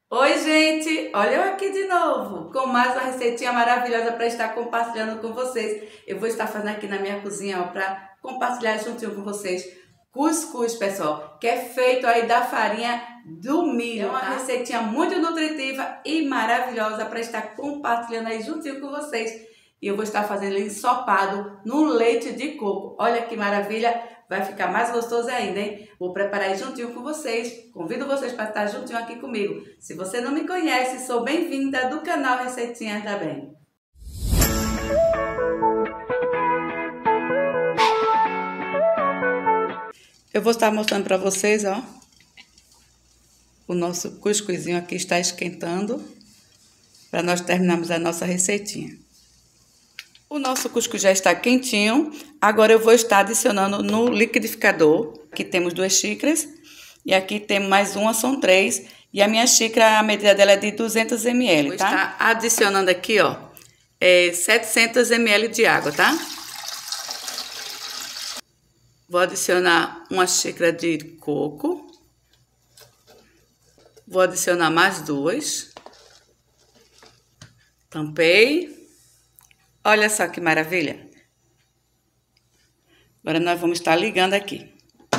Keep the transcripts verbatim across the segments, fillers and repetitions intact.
Oi, gente! Olha eu aqui de novo com mais uma receitinha maravilhosa para estar compartilhando com vocês. Eu vou estar fazendo aqui na minha cozinha para compartilhar juntinho com vocês cuscuz, pessoal, que é feito aí da farinha do milho. É uma tá? receitinha muito nutritiva e maravilhosa para estar compartilhando aí juntinho com vocês. E eu vou estar fazendo ele ensopado no leite de coco. Olha que maravilha! Vai ficar mais gostoso ainda, hein? Vou preparar juntinho com vocês. Convido vocês para estar juntinho aqui comigo. Se você não me conhece, sou bem-vinda do canal Receitinhas da Bem. Eu vou estar mostrando para vocês, ó. O nosso cuscuzinho aqui está esquentando para nós terminarmos a nossa receitinha. O nosso cuscuz já está quentinho. Agora eu vou estar adicionando no liquidificador. Aqui temos duas xícaras e aqui temos mais uma, são três. E a minha xícara, a medida dela é de duzentos mililitros, tá? Vou estar adicionando aqui, ó, é, setecentos mililitros de água, tá? Vou adicionar uma xícara de coco. Vou adicionar mais duas. Tampei. Olha só que maravilha. Agora nós vamos estar ligando aqui.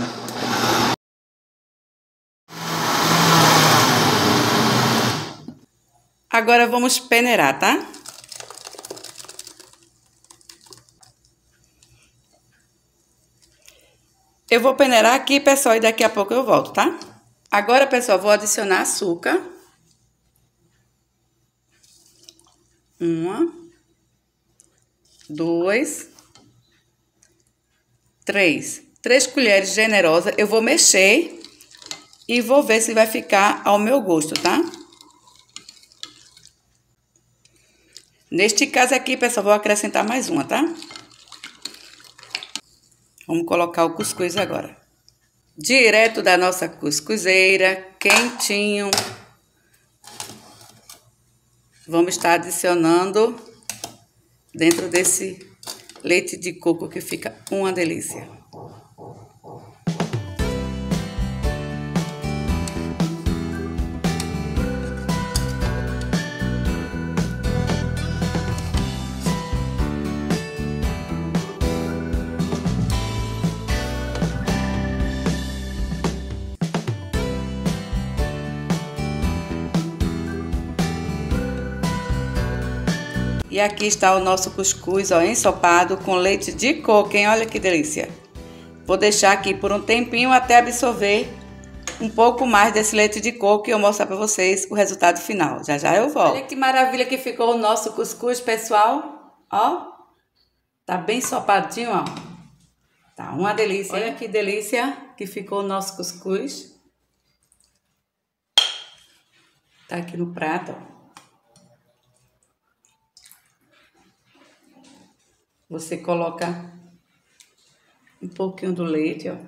Agora vamos peneirar, tá? Eu vou peneirar aqui, pessoal, e daqui a pouco eu volto, tá? Agora, pessoal, vou adicionar açúcar. Uma. Dois, três, três colheres generosas. Eu vou mexer e vou ver se vai ficar ao meu gosto, tá? Neste caso aqui, pessoal, vou acrescentar mais uma, tá? Vamos colocar o cuscuz agora. Direto da nossa cuscuzeira, quentinho. Vamos estar adicionando dentro desse leite de coco que fica uma delícia. E aqui está o nosso cuscuz, ó, ensopado com leite de coco, hein? Olha que delícia. Vou deixar aqui por um tempinho até absorver um pouco mais desse leite de coco e eu mostrar para vocês o resultado final. Já já eu volto. Olha que maravilha que ficou o nosso cuscuz, pessoal. Ó, tá bem ensopadinho, ó. Tá uma delícia. Olha que delícia que ficou o nosso cuscuz. Tá aqui no prato, ó. Você coloca um pouquinho do leite, ó.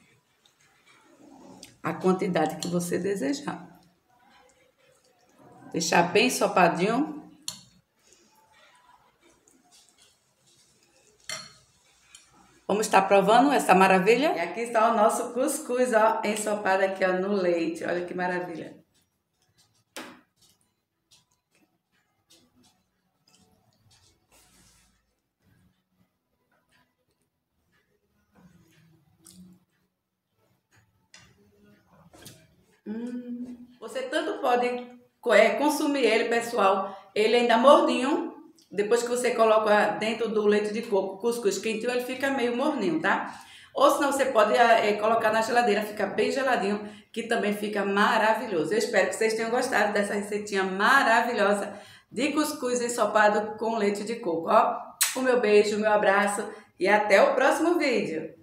A quantidade que você desejar. Deixar bem ensopadinho. Vamos estar provando essa maravilha? E aqui está o nosso cuscuz, ó, ensopado aqui, ó, no leite. Olha que maravilha. Hum, você tanto pode é, consumir ele, pessoal, ele ainda morninho, depois que você coloca dentro do leite de coco, cuscuz quentinho, ele fica meio morninho, tá? Ou senão você pode é, colocar na geladeira, fica bem geladinho, que também fica maravilhoso. Eu espero que vocês tenham gostado dessa receitinha maravilhosa de cuscuz ensopado com leite de coco, ó. O meu beijo, o meu abraço e até o próximo vídeo.